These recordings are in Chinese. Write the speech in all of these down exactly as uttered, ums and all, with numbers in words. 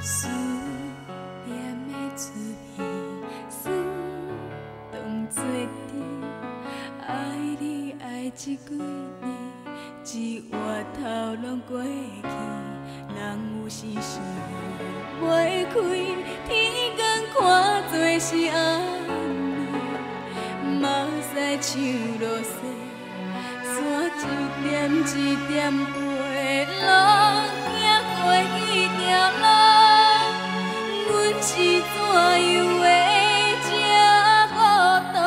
思念的出现，酸当作甜，爱你爱一几年，一回头拢过去，人有时想袂开，天光看做是暗暝，目屎像落雪，山一点一点飞落，行过彼条路，阮是怎样的这孤独？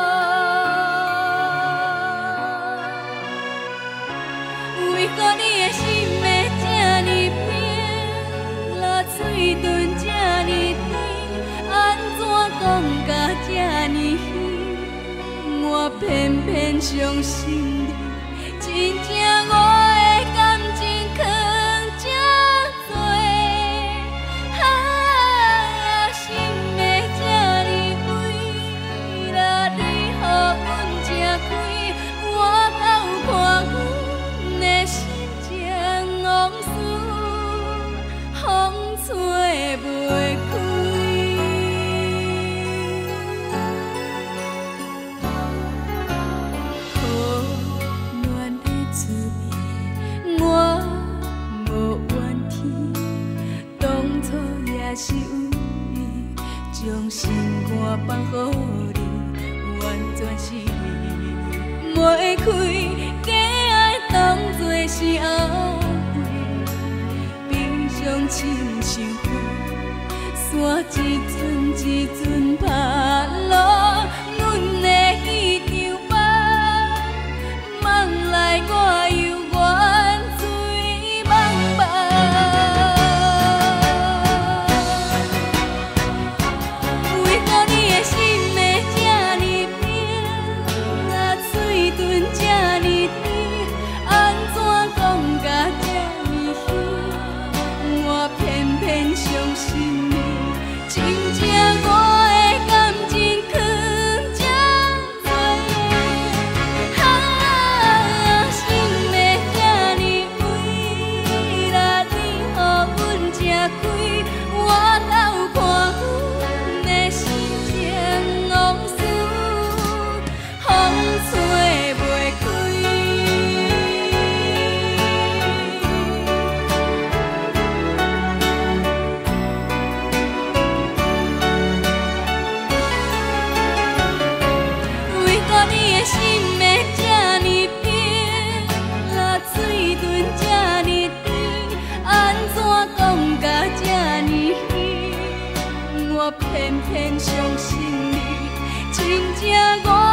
为何你的心会这呢冰，若嘴唇这呢甜，安怎讲甲这呢远？我偏偏相信你，真正我的感情藏这多，啊，心会这呢微，若你予阮吃开，我敢有看阮的心情往事，风吹袂开。是有意将心肝放予你，完全是你抹开，假爱当作是后悔，冰上亲像火，山一寸一寸拍落，阮的彼张梦，梦来我犹原醉茫茫。偏偏相信你，真正我。